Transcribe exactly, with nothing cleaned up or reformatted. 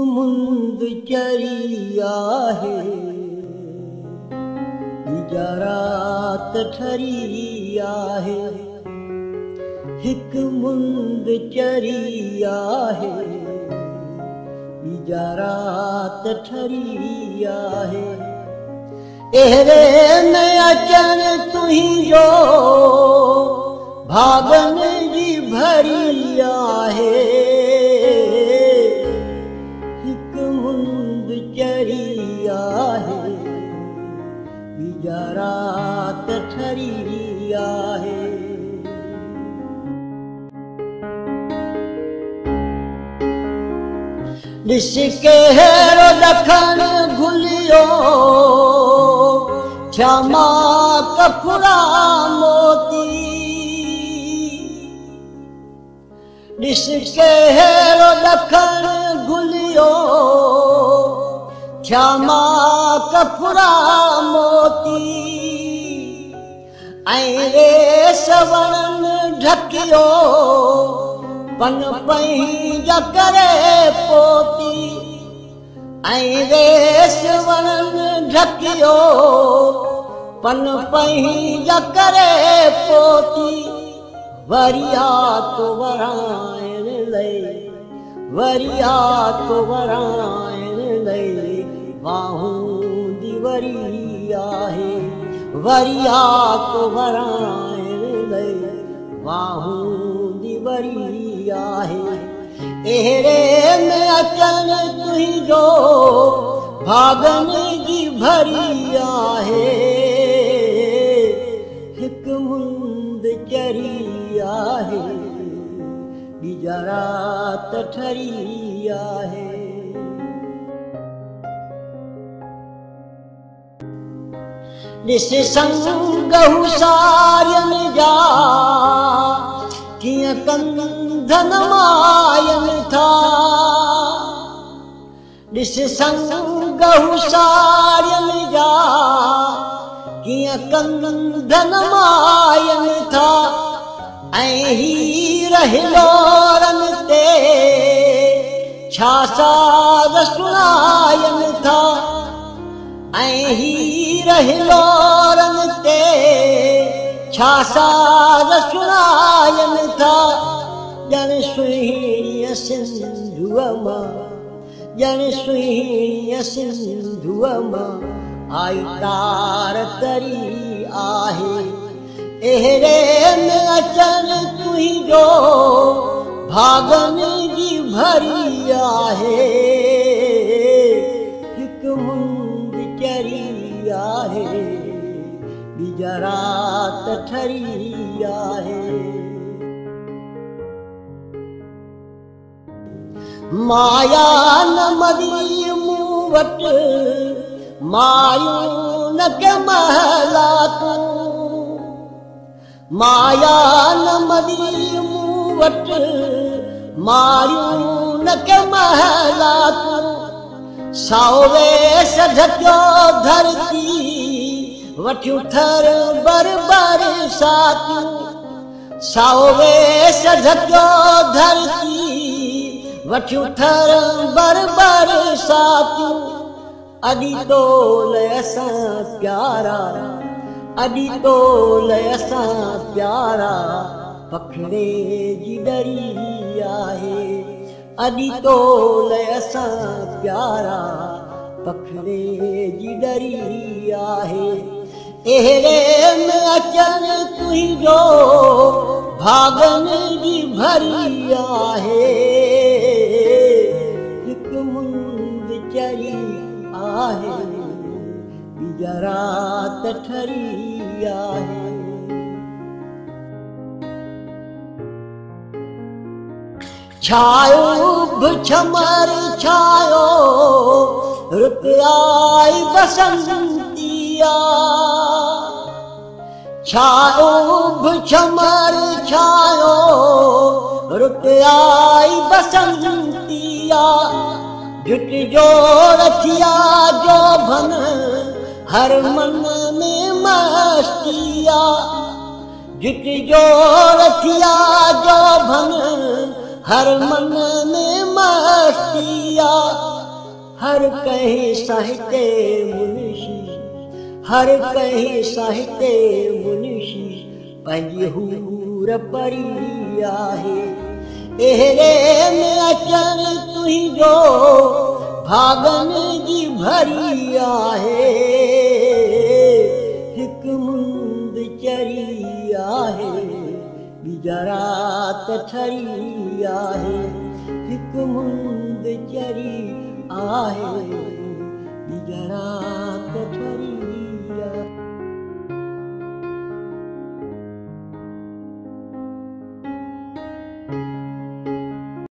मुंद चरी आहे रात ठरी आहे हिक मुंद चरी आहे रात ठरी आहे एहरे में अचन तुहिंजो भागन जी भरी आहे हिक मुंद चरी आहे रात ठरी आहे ॾिस कहिड़ो ॾखण घुलियो क्षमा कफुरा मोती ॾिस कहिड़ो ॾखण घुलियो क्षमा कफुरा मोती ऐं रेस वणन ढकियो पन पंहिंजा करे पोती ऐं रेस वणन ढकियो पन पंहिंजा करे पोती वरिया तो वराइण लई वरिया तो वराइण लई बाहूं दी वरी आहे वरिया तो वराइण लई बाहूं दी वरी आहे एहरे में अचन तुहिंजो भागन जी भरी आहे हिक मुंद चरी आहे ॿीजा रात ठरी आहे ॾिस संग हुसारियनि जा कीअं कंधन मायनि था ॾिस संग हुसारियनि जा कीअं कंधन मायनि था ऐं हीर हिलोरनि ते छा साज़ सुणायनि था ऐं हीर हिलोरनि ते छा साज़ सुणायनि था ॼण सुहिणीअ सिंधुअ मां ॼण सुहिणीअ सिंधुअ मां आई तार तरी आहे एहरे में अचन तुहिंजो भागन जी भरी आहे हिक मुंद चरी आहे ॿीजा रात ठरी आहे माया न मदी मूं वटि मायूं न के महला तूं माया न मदी मूं वटि मायूं न के महला तूं सावे सधकियो धरती वठियूं थर बर बर साथियूं सावे सधकियो धरती वठियूं थर बर बर साथियूं अॼु तोल असां प्यारा अॼु तोल असां प्यारा पखड़े जी डरी आहे अॼु तोल असां प्यारा पखड़े जी डरी आहे एहरे में अचन तुहिंजो भागन जी भरी आहे हिक मुंद चरी आहे ॿीजा रात ठरी आहे छायो भुछमर छायो रुपयाई बसंतिया छायो भुछमर छायो रुपयाई बसंतिया झुट जो रथिया जो भन हर मन में मस्तिया झुट जो रथिया जो भन हर मन में मस्तिया हर कहीं साहित्य मुनिषी, हर कहीं साहित्य मुनिषी पंहिंजी हूर परी आहे। एहरे में अचण तुंहिंजो भागनि जी भरी आहे। हिकु मुंद चरी आहे, ॿीजा रात ठरी आहे। हिकु मुंद चरी आहे, ॿीजा रात ठरी